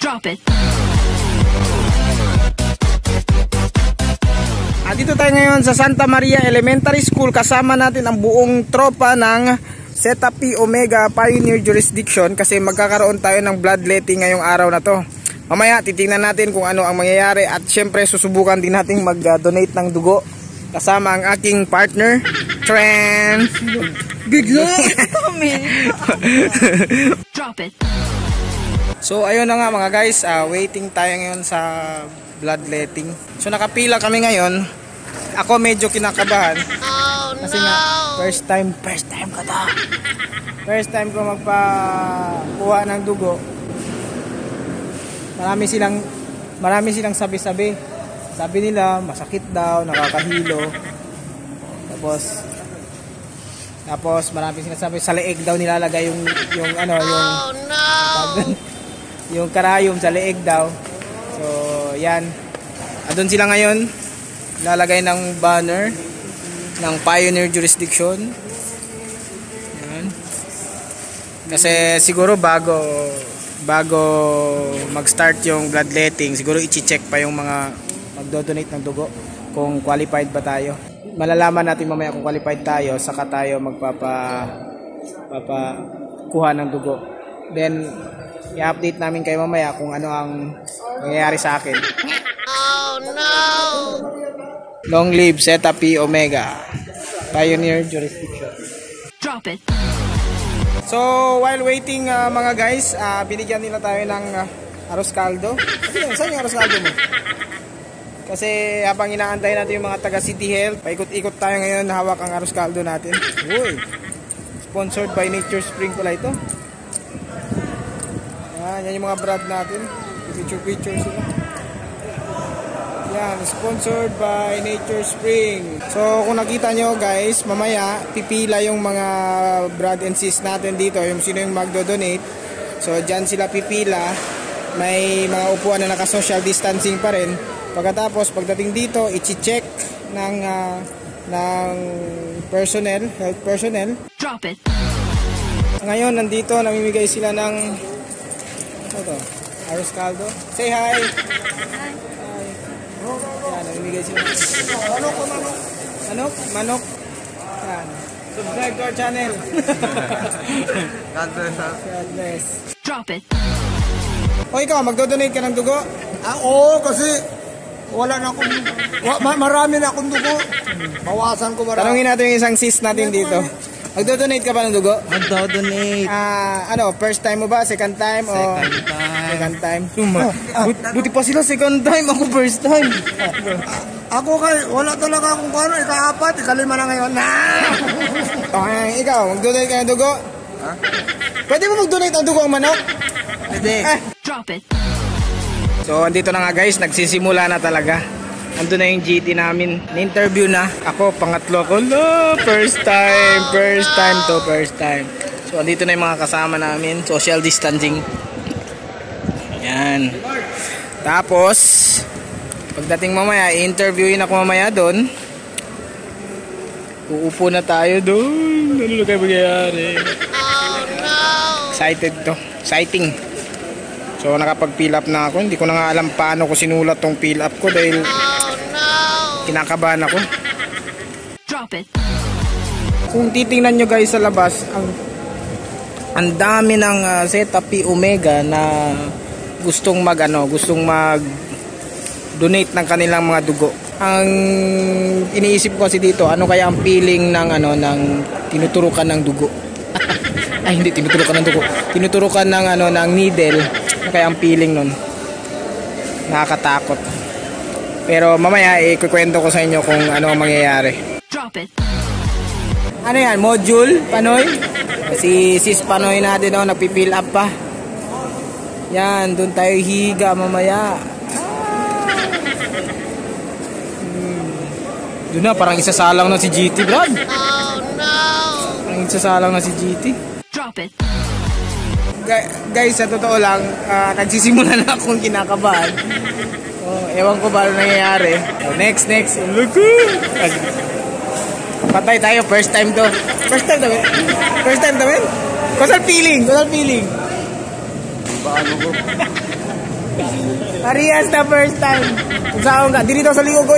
Drop it. Dito tayo ngayon sa Santa Maria Elementary School. Kasama natin ang buong tropa ng Zeta Pi Omega Pioneer Jurisdiction kasi magkakaroon tayo ng bloodletting ngayong araw na to. Mamaya titingnan natin kung ano ang mangyayari at syempre susubukan din natin mag-donate ng dugo kasama ang aking partner Trent. Bigla. Drop it. So ayun na nga mga guys, waiting tayo ngayon sa bloodletting. So nakapila kami ngayon. Ako medyo kinakabahan. Kasi nga first time ko to. First time ko magpakuha ng dugo. Marami silang sabi-sabi. Sabi nila masakit daw, nakakahilo. Tapos marami sinasabi sa leeg daw nilalagay yung yung karayom sa leeg daw. So yan. Andun sila ngayon. Lalagay ng banner ng Pioneer Jurisdiction. Yan. Kasi siguro bago mag-start yung bloodletting, siguro i-check pa yung mga magdo-donate ng dugo kung qualified ba tayo. Malalaman natin mamaya kung qualified tayo, saka tayo kuha ng dugo. Then i-update namin kayo mamaya kung ano ang mangyayari sa akin. Oh no! Long live Zeta Pi Omega Pioneer Jurisdiction. Drop it. So while waiting mga guys, binigyan nila tayo ng arroz caldo. Saan yung arroz caldo mo? Kasi habang inaantay natin yung mga taga City Health, paikot-ikot tayo ngayon, hawak ang arroz caldo natin. Uy! Sponsored by Nature Spring pala ito. Yan yung mga brand natin. Picture sila. Yan, sponsored by Nature Spring. So kung nakita nyo guys, mamaya pipila yung mga brad and sis natin dito, yung sino yung magdo-donate. So dyan sila pipila. May mga upuan na naka-social distancing pa rin. Pagkatapos pagdating dito, i-check ng health personnel. Drop it. Ngayon nandito namimigay sila ng arroz caldo. Say hi. Yan, namimigay sila. Manok. Yan. Subscribe to our channel. God bless. Drop it. O ikaw, magdo-donate ka ng dugo? Oo, kasi wala na akong marami na akong dugo. Bawasan ko marami. Tanungin natin yung isang sis natin dito. Magdo-donate ka ba ng dugo? Magdo-donate. First time mo ba? Second time? Second time. Buti pa sila second time. Ako first time. Ako wala talaga akong kano. Ika-4, ika-5 na ngayon. Okay, ikaw, mag-donate ka ng dugo? Pwede mo mag-donate ng dugo ang manok? Pwede. Drop it. So, andito na nga guys. Nagsisimula na talaga. Ando na yung GT namin. Na-interview na. Ako, pangatlo ko. First time. So, andito na yung mga kasama namin. Social distancing. Yan. Tapos, pagdating mamaya, i-interviewin ako mamaya doon. Uupo na tayo doon. Ano na kayo magyayari? Oh no! Excited to. Exciting. So, nakapag-fill up na ako. Hindi ko na nga alam paano ko sinulat tong fill up ko dahil kinakabahan ako. Drop it. Kung titingnan nyo guys sa labas, ang dami ng Zeta Pi Omega na gustong mag-donate ng kanilang mga dugo. Ang iniisip ko kasi dito, ano kaya ang feeling ng tinuturukan ng dugo? Ay, hindi tinuturukan ng dugo. Tinuturukan ng needle. Ano kaya ang feeling nun? Nakakatakot. Pero mamaya ikukwento ko sa inyo kung ano ang mangyayari. Drop it. Ano yan? Module? Panoy? Si Sis Panoy natin nagpipill up pa. Yan, doon tayo higa mamaya. Doon na, parang isasalang na si GT, Brad. Oh no! Parang isasalang na si GT. Drop it. Guys, sa totoo lang, nagsisimula na akong kinakabahan. Ewan ko ba ano nangyayari. Next. Look. Patay tayo, first time to. First time to, Kusal feeling. Paano ko? Parehas na first time. Saan ka? Dili daw sa ligo ko.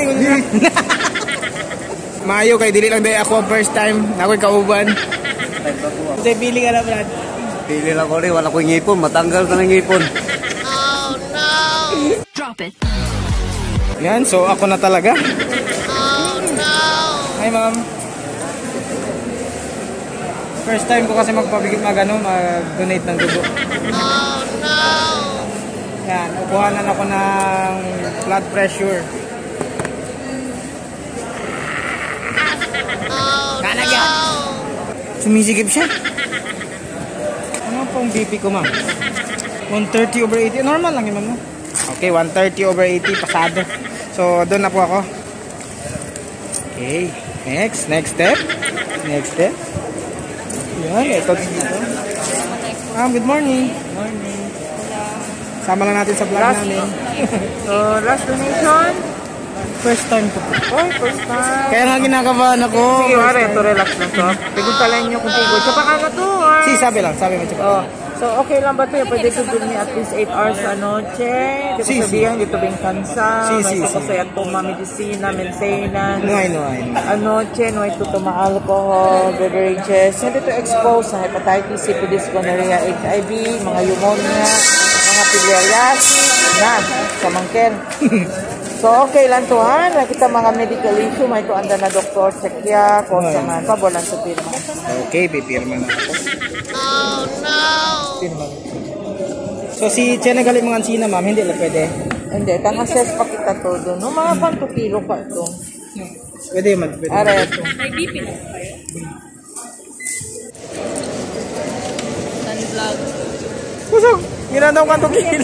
Mayo kay dili lang dahil ako ang first time. Ako'y kauban. Kasi pili ka na, Brad. Pili lang ko rin, wala ko ngipon, matanggal ka ng ngipon. Drop it. Yan, so ako na talaga. Hi, ma'am. First time ko kasi mag-donate ng dugo. Yan, kukuhanan ako ng blood pressure. Kanagyan! Sumisikip siya. Ano pong BP ko, ma'am? 130/80. Normal lang yun, ma'am. Okay, 130/80. Pasado. So, doon na po ako. Okay. Next step. Yan, ito dito. Good morning. Morning. Sama lang natin sa vlog namin. So, last donation? First time ko. Oh, first time. Kaya nga kinakabahan ako. Sige, wala. Ito, relax lang to. Tigod pala inyo kung tigod. Sa baka na to, ha? Si, sabi mo. Oh. So, okay lang ba ito? Pwede ko give me at least 8 hours sa noche. Di ko sabihan, dito bing kansa. May ko sa yato medicina, maintenance. No, I know. Anoche, no ito alcohol, beverages. Hindi ito expose sa hepatitis, syphilis, gonorrhea, HIV, mga pneumonia, mga filariasis, na, sa mangker. So, okay lang to, ha? Nakita mga medical issue, may ito anda na doktor, sekya, kung sa man, pabolan sa pirma. Okay, pipirma na ako. So si Chena galing mga ansina, ma'am, hindi lang pwede. Hindi, tang-assess pa kita to doon. No, mga 2 kilo pa ito. Pwede man, pwede. Are ito. May BP na ba kayo? Vlog. Pusog! Ginandaw ka 2 kilo.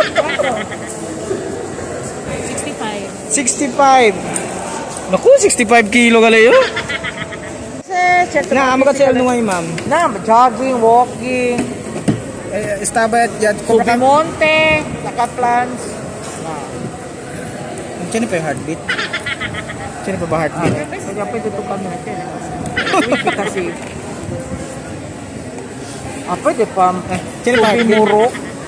65. 65. Naku, 65 kilo galayo. Na, amagat sa Alnungay, ma'am. Na, jogging, walking. Estaba at yad. Kubimonte, naka-plans. Sino pa yung heartbeat? Sino pa ba heartbeat? Kaya pwede ito kami natin. Wiki kasi. Pwede pa. Sino pa heartbeat? Muro.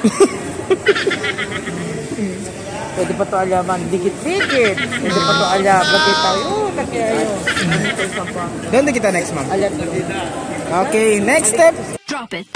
Pwede pa ito alaman. Dikit-dikit. Pwede pa ito alam. Lagi tayo. Lagi tayo. Doon na kita next, ma'am. Alam. Okay, next step. Drop it.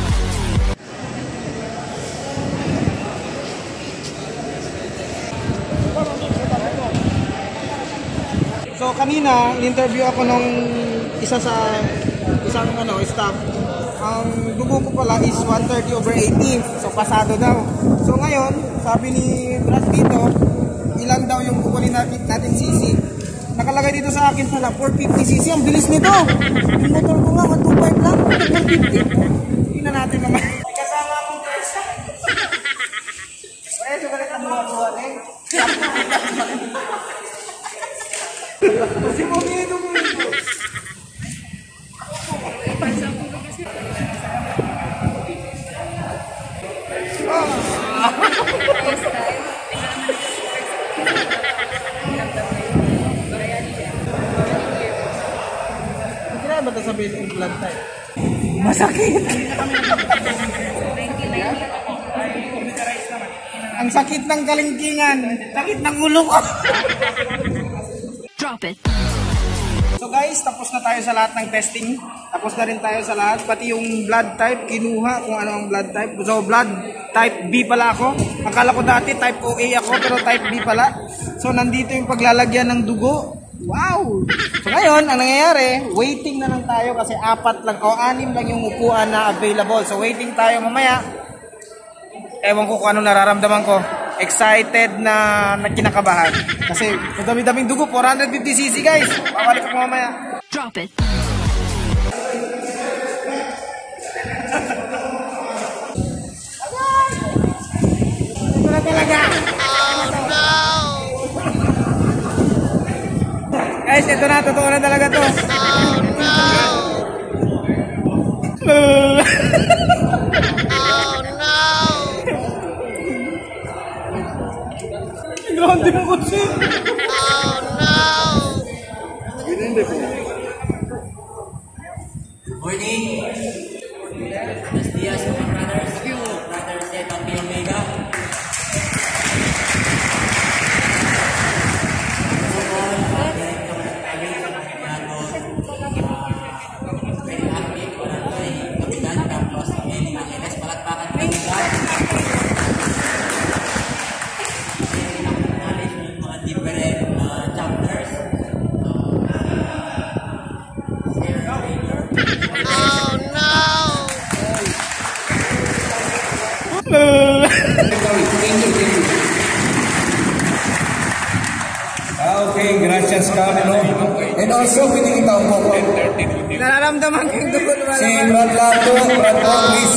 So kanina, in-interview ako nung isang staff. Ang dugo ko pala is 130/80. So pasado daw. So ngayon, sabi ni Brad dito, ilan daw yung kukunin natin CC. Nakalagay dito sa akin pala 450 cc. Ang bilis nito. Yung motor ko nga 125 lang, 450. Tingnan natin naman. Kasama akong pesa. Kaya ito galit ang buha-buha eh. Kasi pumili mo ito. Kaya ba ito sabihin yung blood type? Masakit! Ang sakit ng kalingkingan, sakit ng ulo ko. Drop it. So guys, tapos na tayo sa lahat ng testing. Tapos na rin tayo sa lahat. Pati yung blood type, kinuha kung ano ang blood type. So blood type B pala ako. Akala ko dati type OA ako, pero type B pala. So nandito yung paglalagyan ng dugo. Wow! So ngayon, ang nangyayari, waiting na lang tayo kasi 4 lang o 6 lang yung upuan na available. So waiting tayo mamaya. Ewan ko kung ano nararamdaman ko. Excited na kinakabahan. Kasi dami-daming dugo, 450cc guys. Babalik ako mamaya. Drop it. Ito na talaga. Guys, ito na. Totoo na talaga to. Grande mo kutsi. Morning. Buenos dias, mga brothers. Brothers Ed of Omega. Camino. And also, pwede kita upo ko. Nararamdaman ko yung dugo Si Brad Lato, Brad Ortiz,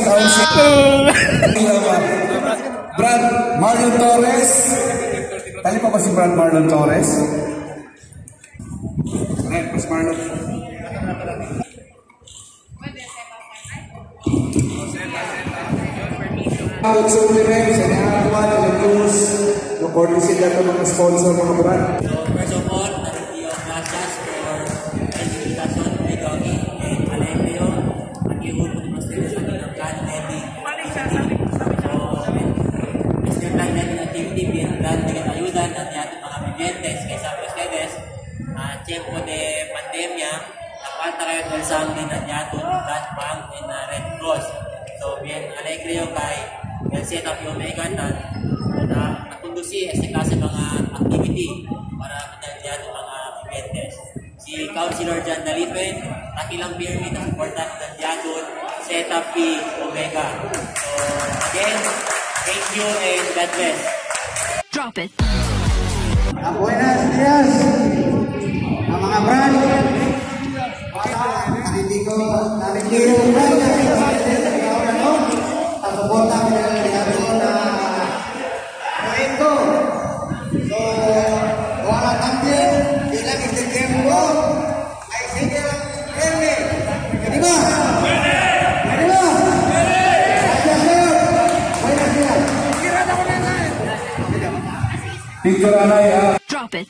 Brad Marlon Torres. Tali pa ba si Brad Marlon Torres? Right, Mas Marlon. Good supplements and everyone in the news. Recording sila ng mga sponsor mga brand. So first of all, Mario Gracias for the invitation to Dogi and Alejio nag-iwan po ng station ng Plan Netting. So, Mr. Plan Netting activity being plan dengan ayudan ng ating mga pasyentes kaysa pasyentes tiempo de pandemia na falta kayo ng sangre ng ating Blood Bank and Red Cross. So, bien Alejio kay el setup yung Omega na nakundusi sa klase mga activity para pinagdiyan ng mga pasyentes. Si Councilor John Dalipen, takilang pyramid na supportan ng Diadon, Setup P, Omega. So, again, thank you and God bless. Drop it. Buenos días, ang mga brand. Hindi ko yung brand na pasuporta ko na ito. So, wala tambil, bilang itigyan ko, ay sige lang, Ermi. Di ba? Di ba? Picture anay, Drop it.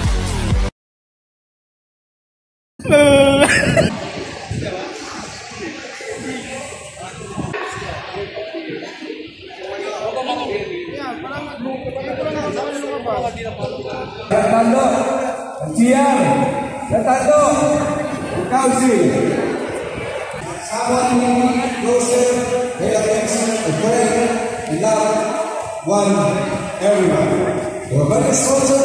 Datando, Cian, Datando, Kausi. Someone closer, they are excellent, a friend, and love, one, everyone. Your very sponsor.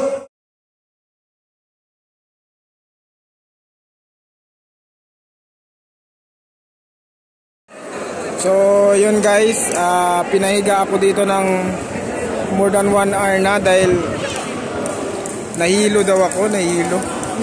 So yun guys, pinahiga ako dito ng more than 1 hour na dahil nahilo daw ako, nahilo.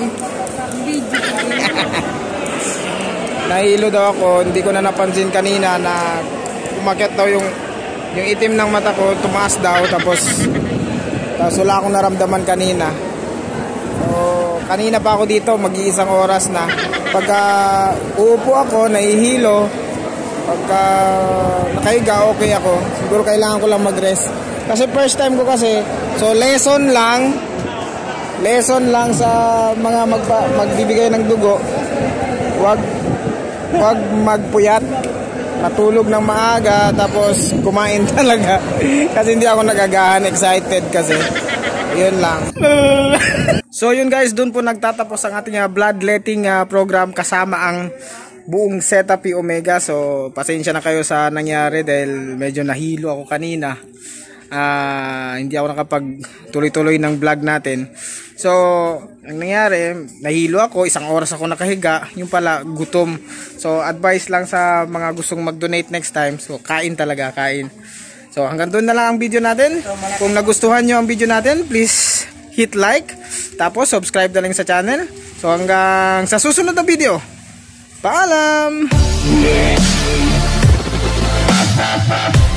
Nahilo daw ako, hindi ko na napansin kanina na umakyat daw yung itim ng mata ko, tumaas daw, tapos wala akong naramdaman kanina. So kanina pa ako dito, mag-iisang oras na. Pagka uupo ako, nahihilo. Pagka nakahiga, okay ako. Siguro kailangan ko lang mag-rest. Kasi first time ko kasi. So lesson lang sa mga magbibigay ng dugo. Wag magpuyat. Matulog ng maaga tapos kumain talaga. Kasi hindi ako nagagahan, excited kasi. Yun lang. So yun guys, dun po nagtatapos ang ating bloodletting program kasama ang buong Setup P Omega. So pasensya na kayo sa nangyari dahil medyo nahilo ako kanina. Hindi ako nakapag tuloy-tuloy ng vlog natin. So ang nangyari, nahilo ako, 1 oras ako nakahiga, yung pala gutom. So advice lang sa mga gustong mag-donate next time, so kain talaga, kain. So hanggang doon na lang ang video natin. Kung nagustuhan nyo ang video natin, please hit like, tapos subscribe na lang sa channel. So hanggang sa susunod na video, paalam!